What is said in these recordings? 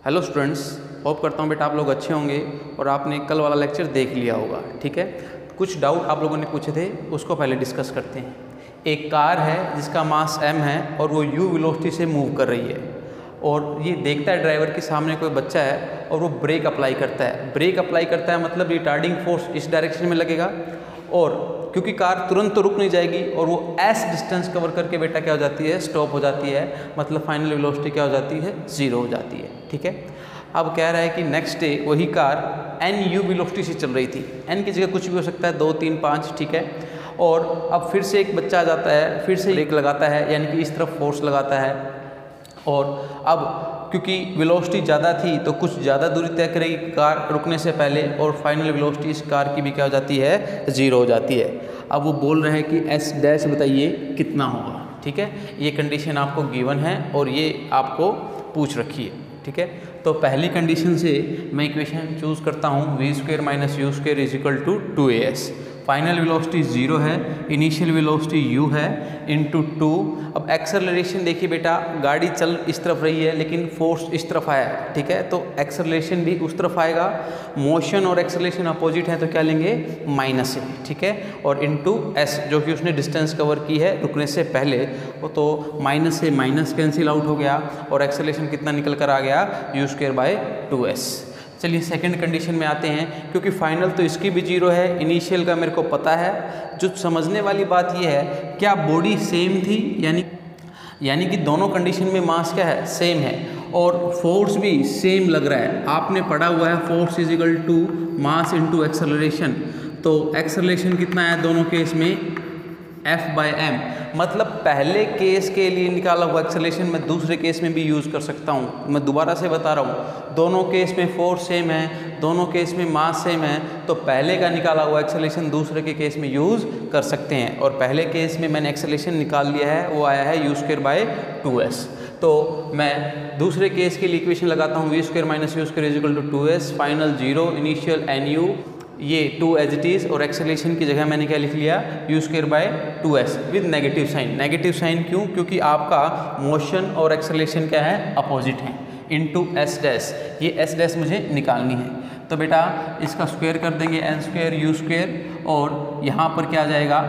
Hello students, hope करता हूँ बेटा आप लोग अच्छे होंगे और आपने कल वाला लेक्चर देख लिया होगा। ठीक है, कुछ डाउट आप लोगों ने पूछे थे, उसको पहले डिस्कस करते हैं। एक कार है जिसका मास m है और वो u वेलोसिटी से मूव कर रही है और ये देखता है ड्राइवर के सामने कोई बच्चा है और वो ब्रेक अप्लाई करता है। ब्रेक अप्लाई करता है मतलब रिटार्डिंग फोर्स इस डायरेक्शन में लगेगा और क्योंकि कार तुरंत तो रुक नहीं जाएगी और वो s डिस्टेंस कवर करके बेटा क्या हो जाती है, स्टॉप हो जाती है। मतलब फाइनल वेलोसिटी क्या हो जाती है, 0 हो जाती है। ठीक है, अब कह रहा है कि नेक्स्ट डे वही कार nu वेलोसिटी से चल रही थी। n की जगह कुछ भी हो सकता है, 2, 3, 5। ठीक है, और अब फिर से एक बच्चा आ जाता है, फिर से ब्रेक लगाता है, यानी कि इस तरफ फोर्स लगाता है और अब क्योंकि वेलोसिटी ज़्यादा थी तो कुछ ज़्यादा दूरी तय करेगी कार रुकने से पहले और फाइनल वेलोसिटी इस कार की भी क्या हो जाती है, 0 हो जाती है। अब वो बोल रहे हैं कि s डैश बताइए कितना होगा। ठीक है, ये कंडीशन आपको गिवन है और ये आपको पूछ रखी है। ठीक है, तो पहली कंडीशन से मैं इक्वेशन चूज़ करता हूँ v² - u² = 2as। Final velocity 0 है, इनिशियल वेलोसिटी u है इंटू 2। अब एक्सेलरेशन देखिए बेटा, गाड़ी चल इस तरफ रही है लेकिन फोर्स इस तरफ आया है। ठीक है, तो एक्सेलरेशन भी उस तरफ आएगा। मोशन और एक्सेलरेशन अपोजिट है तो क्या लेंगे, माइनस है। ठीक है, और इंटू s जो कि उसने डिस्टेंस कवर की है रुकने से पहले, वो तो माइनस से माइनस कैंसिल आउट हो गया और एक्सेलरेशन कितना निकल कर आ गया, u²/2s। चलिए सेकंड कंडीशन में आते हैं। क्योंकि फाइनल तो इसकी भी 0 है, इनिशियल का मेरे को पता है। जो समझने वाली बात यह है, क्या बॉडी सेम थी, यानी कि दोनों कंडीशन में मास क्या है, सेम है और फोर्स भी सेम लग रहा है। आपने पढ़ा हुआ है फोर्स = मास इंटू एक्सेलरेशन। तो एक्सेलरेशन कितना है दोनों केस में, F/m। मतलब पहले केस के लिए निकाला हुआ एक्सेलरेशन मैं दूसरे केस में भी यूज़ कर सकता हूँ। मैं दोबारा से बता रहा हूँ, दोनों केस में फोर्स सेम है, दोनों केस में मास सेम है, तो पहले का निकाला हुआ एक्सेलरेशन दूसरे के केस में यूज़ कर सकते हैं। और पहले केस में मैंने एक्सेलरेशन निकाल लिया है, वो आया है u²/2s। तो मैं दूसरे केस के लिए इक्वेशन लगाता हूँ, v² - u² = 2s। Final 0, initial nu, ये 2 एज इट इज़ और एक्सेलरेशन की जगह मैंने क्या लिख लिया, u²/2s with negative sign. Negative sign क्यों, क्योंकि आपका मोशन और एक्सेलरेशन क्या है, अपोजिट है। इंटू s डैश, ये s डैश मुझे निकालनी है। तो बेटा इसका स्क्वायर कर देंगे, n² u² और यहाँ पर क्या आ जाएगा,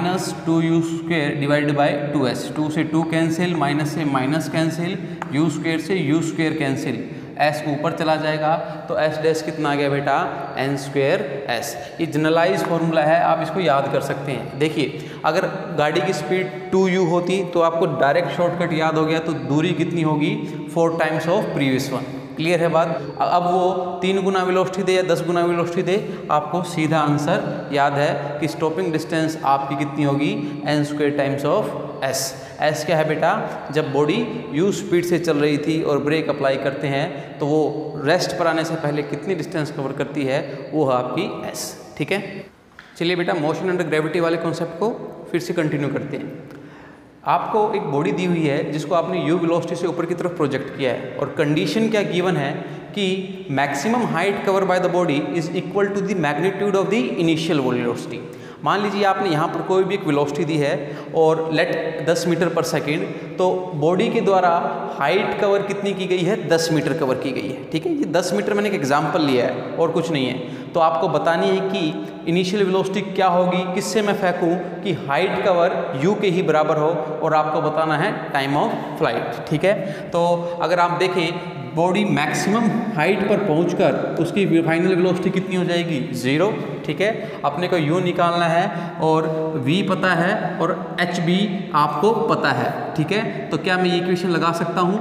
-2u² / 2s। 2 से 2 कैंसिल, माइनस से माइनस कैंसिल, u² से u² कैंसिल, s ऊपर चला जाएगा तो s डैश कितना आ गया बेटा, n²s। ये जनरलाइज फॉर्मूला है, आप इसको याद कर सकते हैं। देखिए अगर गाड़ी की स्पीड 2u होती तो आपको डायरेक्ट शॉर्टकट याद हो गया, तो दूरी कितनी होगी, 4 times of previous one. Clear है बात। अब वो 3 गुना वेलोसिटी दे या 10 गुना वेलोसिटी दे, आपको सीधा आंसर याद है कि स्टॉपिंग डिस्टेंस आपकी कितनी होगी, n² times of s। s क्या है बेटा, जब बॉडी u स्पीड से चल रही थी और ब्रेक अप्लाई करते हैं तो वो रेस्ट पर आने से पहले कितनी डिस्टेंस कवर करती है, वो है आपकी s। ठीक है, चलिए बेटा मोशन अंडर ग्रेविटी वाले कॉन्सेप्ट को फिर से कंटिन्यू करते हैं। आपको एक बॉडी दी हुई है जिसको आपने u वेलोसिटी से ऊपर की तरफ प्रोजेक्ट किया है और कंडीशन क्या गिवन है कि maximum height cover by the body is equal to the magnitude of the initial velocity. मान लीजिए आपने यहाँ पर कोई भी एक वेलोसिटी दी है और लेट 10 मीटर पर सेकेंड, तो बॉडी के द्वारा हाइट कवर कितनी की गई है, 10 मीटर कवर की गई है। ठीक है, ये 10 मीटर मैंने एक एग्जांपल लिया है और कुछ नहीं है। तो आपको बतानी है कि इनिशियल वेलोसिटी क्या होगी, किससे मैं फेंकूं कि हाइट कवर u के ही बराबर हो, और आपको बताना है टाइम ऑफ फ्लाइट। ठीक है, तो अगर आप देखें बॉडी मैक्सिमम हाइट पर पहुंचकर उसकी फाइनल वेलोसिटी कितनी हो जाएगी, 0। ठीक है, अपने को u निकालना है और v पता है और hb आपको पता है। ठीक है, तो क्या मैं ये इक्वेशन लगा सकता हूँ,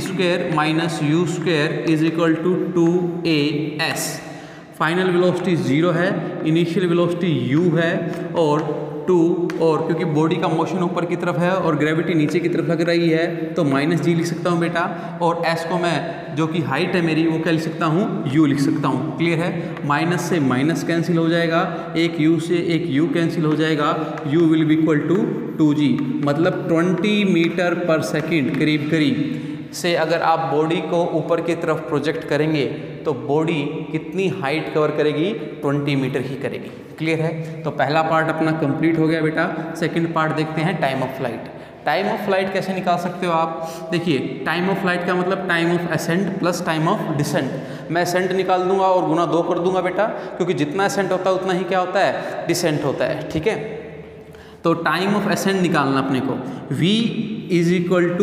v² - u² = 2as। Final velocity 0 है, इनिशियल वेलोसिटी u है और 2, और क्योंकि बॉडी का मोशन ऊपर की तरफ है और ग्रेविटी नीचे की तरफ लग रही है तो -g लिख सकता हूँ बेटा, और s को मैं जो कि हाइट है मेरी वो क्या लिख सकता हूँ, u लिख सकता हूँ। क्लियर है, माइनस से माइनस कैंसिल हो जाएगा, एक u से एक u कैंसिल हो जाएगा, u will be equal to 2g। मतलब 20 मीटर पर सेकेंड करीब से अगर आप बॉडी को ऊपर की तरफ प्रोजेक्ट करेंगे तो बॉडी कितनी हाइट कवर करेगी, 20 मीटर ही करेगी। क्लियर है, तो पहला पार्ट अपना कंप्लीट हो गया बेटा। सेकंड पार्ट देखते हैं, time of flight. Time of flight कैसे निकाल सकते हो आप? देखिए, टाइम ऑफ फ्लाइट का मतलब time of ascent plus time of descent. मैं असेंट निकाल दूंगा और गुना 2 कर दूंगा बेटा, क्योंकि जितना असेंट होता है उतना ही क्या होता है, डिसेंट होता है। ठीक है, तो टाइम ऑफ असेंट निकालना अपने को, v is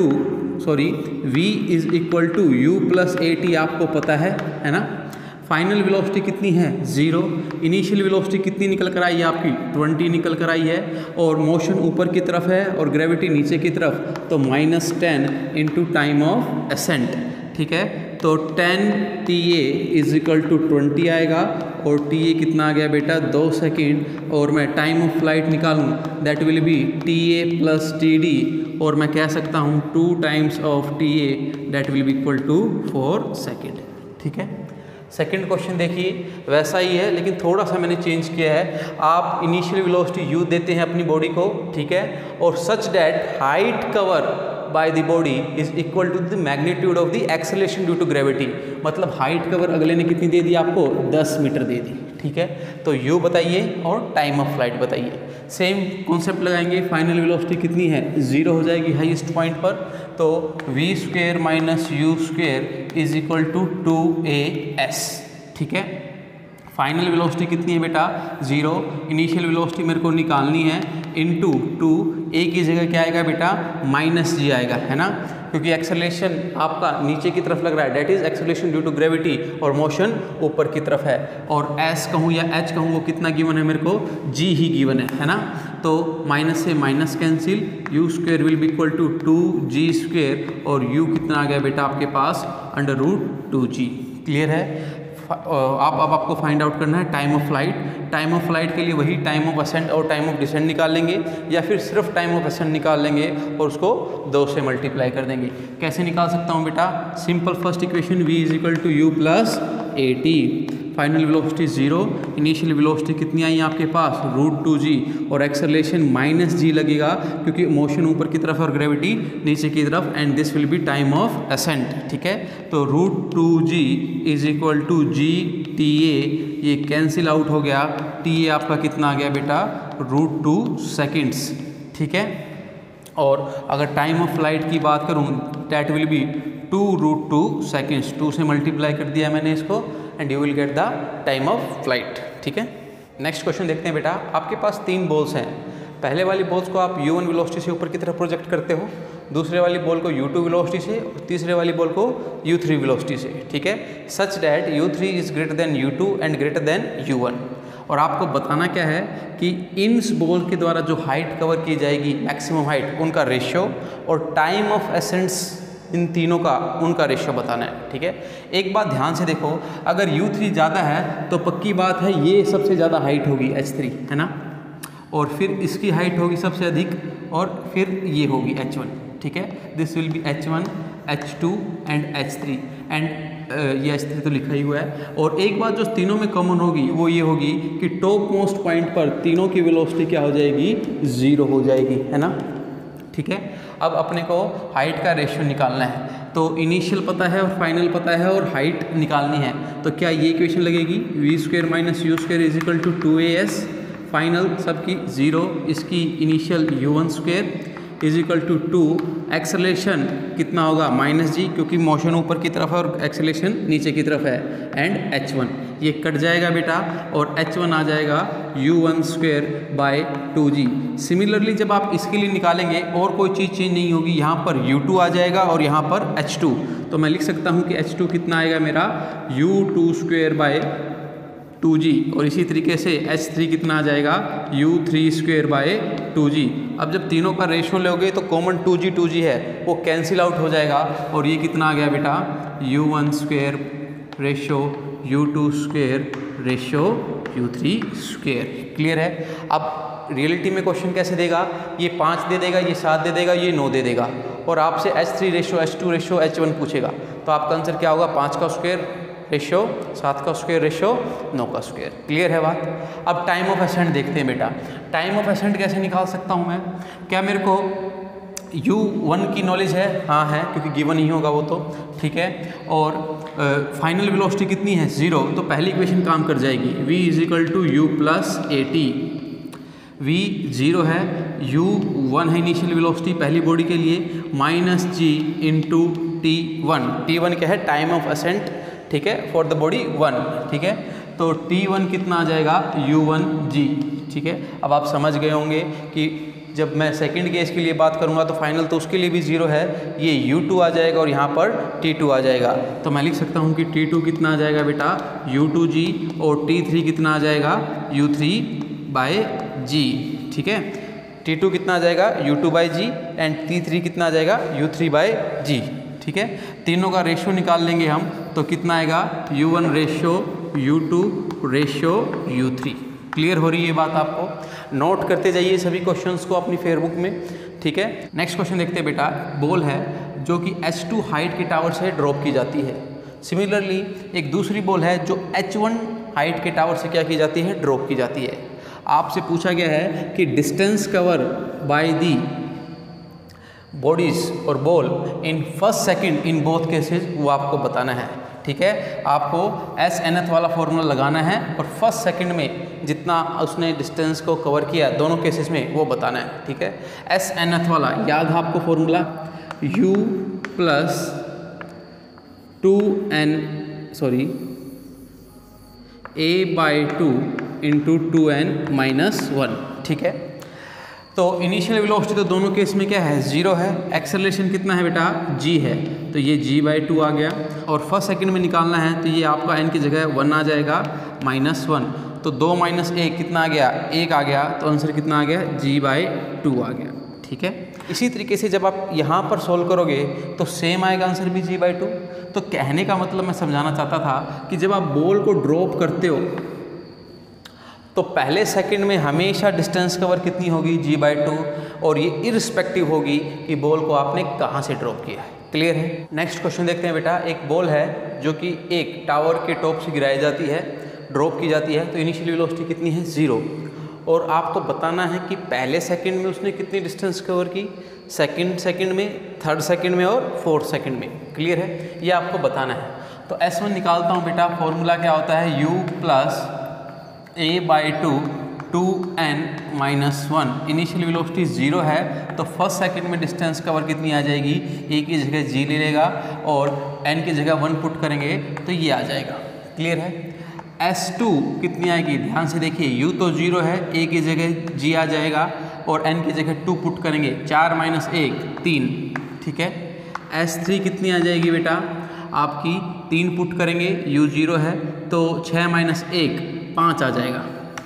equal to u plus at आपको पता है ना। फाइनल वेलोसिटी कितनी है, 0। इनिशियल वेलोसिटी कितनी निकल कर आई है आपकी, 20 निकल कर आई है, और मोशन ऊपर की तरफ है और ग्रेविटी नीचे की तरफ, तो -10 इंटू टाइम ऑफ असेंट। ठीक है, तो 10 इज इक्वल टू 20 आएगा, और TA कितना आ गया बेटा, 2 सेकेंड। और मैं टाइम ऑफ फ्लाइट निकालूँ, that will be TA plus TD, और मैं कह सकता हूँ 2 times of TA, that will be equal to 4 second. ठीक है, सेकंड क्वेश्चन देखिए, वैसा ही है लेकिन थोड़ा सा मैंने चेंज किया है। आप इनिशियल वेलोसिटी u देते हैं अपनी बॉडी को, ठीक है, और such that height cover by the body is equal to the magnitude of the acceleration due to gravity. मतलब हाइट कवर अगले ने कितनी दे दी आपको, 10 मीटर दे दी। ठीक है, तो u बताइए और टाइम ऑफ फ्लाइट बताइए। सेम कॉन्सेप्ट लगाएंगे, फाइनल वेलोसिटी कितनी है, 0 हो जाएगी हाईएस्ट पॉइंट पर, तो v² minus u² is equal to 2as। ठीक है, फाइनल वेलोसिटी कितनी है बेटा, 0। इनिशियल वेलोसिटी मेरे को निकालनी है, इनटू 2, a की जगह क्या आएगा बेटा, -g आएगा, है ना, क्योंकि एक्सेलरेशन आपका नीचे की तरफ लग रहा है, that is acceleration due to gravity, और मोशन ऊपर की तरफ है। और s कहूँ या h कहूँ, वो कितना गिवन है मेरे को, g ही गिवन है ना। तो माइनस से minus cancel, u² will be equal to 2g², और u कितना आ गया बेटा आपके पास, √2g। क्लियर है। अब आपको फाइंड आउट करना है time of flight. Time of flight के लिए वही टाइम ऑफ असेंट और टाइम ऑफ डिसेंट निकाल लेंगे, या फिर सिर्फ टाइम ऑफ असेंट निकाल लेंगे और उसको 2 से मल्टीप्लाई कर देंगे। कैसे निकाल सकता हूँ बेटा, simple first equation, v is equal to u plus at। Final velocity 0, initial velocity कितनी आई आपके पास, √2g, और एक्सेलरेशन -g लगेगा क्योंकि मोशन ऊपर की तरफ और ग्रेविटी नीचे की तरफ, and this will be time of ascent. ठीक है, तो √2g is equal to gTA, ये कैंसिल आउट हो गया, TA आपका कितना आ गया बेटा, √2 सेकेंड्स। ठीक है, और अगर टाइम ऑफ फ्लाइट की बात करूँ, दैट विल बी 2√2 सेकेंड्स। 2 से मल्टीप्लाई कर दिया मैंने इसको, and you will get the time of flight. ठीक है, नेक्स्ट क्वेश्चन देखते हैं बेटा। आपके पास 3 बॉल्स हैं। पहले वाली बॉल्स को आप u1 वेलोसिटी से ऊपर की तरफ प्रोजेक्ट करते हो, दूसरे वाली बॉल को u2 वेलोसिटी से, और तीसरे वाली बॉल को u3 वेलोसिटी से। ठीक है, such that u3 is greater than u2 and greater than u1। और आपको बताना क्या है कि इन बॉल के द्वारा जो हाइट कवर की जाएगी, मैक्सिमम हाइट, उनका रेशियो, और टाइम ऑफ एसेंट्स, इन तीनों का उनका रेशियो बताना है। ठीक है, एक बात ध्यान से देखो, अगर u3 ज़्यादा है तो पक्की बात है ये सबसे ज़्यादा हाइट होगी h3, है ना, और फिर इसकी हाइट होगी सबसे अधिक, और फिर ये होगी h1। ठीक है, this will be h1, h2 and h3, and ये h3 तो लिखा ही हुआ है। और एक बात जो तीनों में कॉमन होगी वो ये होगी कि टॉप मोस्ट पॉइंट पर तीनों की वेलोसिटी क्या हो जाएगी, 0 हो जाएगी, है ना। ठीक है, अब अपने को हाइट का रेशियो निकालना है, तो इनिशियल पता है और फाइनल पता है और हाइट निकालनी है, तो क्या ये इक्वेशन लगेगी, v² minus u² is equal to 2as, final सबकी 0, इसकी initial u1² is equal to 2, acceleration कितना होगा, -g, क्योंकि मोशन ऊपर की तरफ है और एक्सेलरेशन नीचे की तरफ है, एंड h1, ये कट जाएगा बेटा, और h1 आ जाएगा u1² बाय 2g। सिमिलरली जब आप इसके लिए निकालेंगे और कोई चीज़ चेंज नहीं होगी, यहाँ पर u2 आ जाएगा और यहाँ पर h2, तो मैं लिख सकता हूँ कि h2 कितना आएगा मेरा, u2² बाय 2g, और इसी तरीके से h3 कितना आ जाएगा, u3² बाय 2g। अब जब तीनों का रेशियो लोगे तो कॉमन 2g है, वो कैंसिल आउट हो जाएगा, और ये कितना आ गया बेटा, u1² ratio u2² ratio u3²। Clear है। अब रियलिटी में क्वेश्चन कैसे देगा, ये 5 दे देगा, ये 7 दे देगा, ये 9 दे देगा, और आपसे h3 ratio, h2 ratio, h1 पूछेगा, तो आपका आंसर क्या होगा, 5 का स्क्वायर रेशियो, 7 का स्क्वायर रेशियो, 9 का स्क्वायर। क्लियर है बात। अब टाइम ऑफ असेंट देखते हैं बेटा। टाइम ऑफ असेंट कैसे निकाल सकता हूँ मैं, क्या मेरे को u1 की नॉलेज है, हाँ है, क्योंकि गिवन ही होगा वो तो, ठीक है, और फाइनल वेलोसिटी कितनी है, 0, तो पहली इक्वेशन काम कर जाएगी, v is equal to u plus at। v 0 है, u 1 है इनिशियल वेलोसिटी पहली बॉडी के लिए, माइनस g इंटू t1 क्या है, टाइम ऑफ असेंट, ठीक है, फॉर द बॉडी 1, ठीक है। तो t1 कितना आ जाएगा, u1g, ठीक है। अब आप समझ गए होंगे कि जब मैं सेकंड केस के लिए बात करूंगा तो फाइनल तो उसके लिए भी 0 है, ये u2 आ जाएगा और यहाँ पर t2 आ जाएगा। तो मैं लिख सकता हूँ कि t2 कितना आ जाएगा बेटा, u2g, और t3 कितना आ जाएगा, u3/g, ठीक है। t2 कितना आ जाएगा, u2/g, एंड t3 कितना आ जाएगा, u3/g, ठीक है। तीनों का रेशियो निकाल लेंगे हम, तो कितना आएगा, u1 ratio u2 ratio u3। Clear हो रही है ये बात आपको? नोट करते जाइए सभी क्वेश्चंस को अपनी फेयरबुक में, ठीक है। नेक्स्ट क्वेश्चन देखते हैं बेटा। बॉल है जो कि h2 हाइट के टावर से ड्रॉप की जाती है। सिमिलरली एक दूसरी बॉल है जो h1 हाइट के टावर से क्या की जाती है, ड्रॉप की जाती है। आपसे पूछा गया है कि distance cover by the bodies और ball in first second in both cases, वो आपको बताना है, ठीक है। आपको एस nth वाला फॉर्मूला लगाना है और फर्स्ट सेकंड में जितना उसने डिस्टेंस को कवर किया दोनों केसेस में वो बताना है, ठीक है। एस nth वाला याद है आपको formula, u plus 2n a/2 into 2n minus 1, ठीक है। तो इनिशियल वेलोसिटी तो दोनों केस में क्या है, 0 है। एक्सेलरेशन कितना है बेटा, g है, तो ये g/2 आ गया। और फर्स्ट सेकंड में निकालना है तो ये आपका n की जगह 1 आ जाएगा, -1, तो 2 - 1 कितना आ गया, 1 आ गया, तो आंसर कितना आ गया, g/2 आ गया, ठीक है। इसी तरीके से जब आप यहाँ पर सोल्व करोगे तो सेम आएगा आंसर भी g/2। तो कहने का मतलब मैं समझाना चाहता था कि जब आप बॉल को ड्रॉप करते हो तो पहले सेकंड में हमेशा डिस्टेंस कवर कितनी होगी, g/2, और ये इररिस्पेक्टिव होगी कि बॉल को आपने कहाँ से ड्रॉप किया है। क्लियर है? नेक्स्ट क्वेश्चन देखते हैं बेटा। एक बॉल है जो कि एक टावर के टॉप से गिराई जाती है, ड्रॉप की जाती है, तो इनिशियल वेलोसिटी कितनी है, 0, और आपको बताना है कि पहले सेकंड में उसने कितनी डिस्टेंस कवर की, सेकंड में, थर्ड सेकंड में और फोर्थ सेकंड में। क्लियर है? ये आपको बताना है। तो S1 निकालता हूँ बेटा। फॉर्मूला क्या होता है, u plus a/2 2n minus 1। Initial velocity 0 है तो फर्स्ट सेकंड में डिस्टेंस कवर कितनी आ जाएगी, a की जगह g ले लेगा और n की जगह 1 पुट करेंगे तो ये आ जाएगा। क्लियर है? S2 कितनी आएगी, ध्यान से देखिए, u तो 0 है, a की जगह g आ जाएगा और n की जगह 2 पुट करेंगे, 4 - 1 3, ठीक है। S3 कितनी आ जाएगी बेटा, आपकी 3 पुट करेंगे, u 0 है तो 6 - 1 5 आ जाएगा।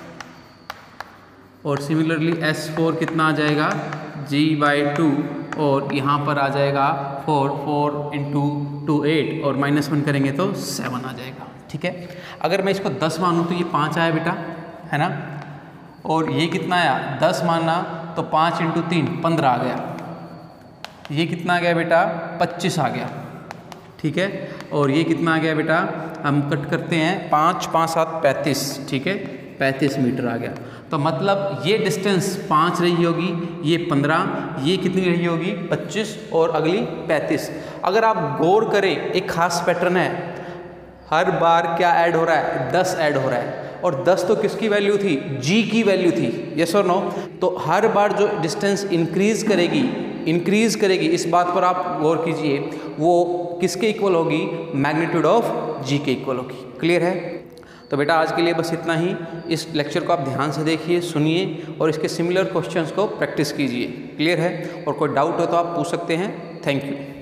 और सिमिलरली S4 कितना आ जाएगा, g/2, और यहाँ पर आ जाएगा 4 × 2 8, और -1 करेंगे तो 7 आ जाएगा। ठीक है। अगर मैं इसको 10 मानूँ तो ये 5 आया बेटा, है ना, और ये कितना आया, 10 माना तो 5 × 3 15 आ गया। ये कितना आ गया बेटा, 25 आ गया। ठीक है। और ये कितना आ गया बेटा, हम कट करते हैं, 5 × 5 = 7 35, ठीक है, 35 मीटर आ गया। तो मतलब ये डिस्टेंस 5 रही होगी, ये 15, ये कितनी रही होगी 25, और अगली 35। अगर आप गौर करें, एक खास पैटर्न है, हर बार क्या ऐड हो रहा है, 10 ऐड हो रहा है, और 10 तो किसकी वैल्यू थी, g की वैल्यू थी, यस और नो। तो हर बार जो डिस्टेंस इंक्रीज करेगी, इस बात पर आप गौर कीजिए, वो किसके इक्वल होगी, मैग्नीट्यूड ऑफ g के इक्वल होगी। क्लियर है? तो बेटा आज के लिए बस इतना ही। इस लेक्चर को आप ध्यान से देखिए, सुनिए और इसके सिमिलर क्वेश्चंस को प्रैक्टिस कीजिए। क्लियर है? और कोई डाउट हो तो आप पूछ सकते हैं। Thank you.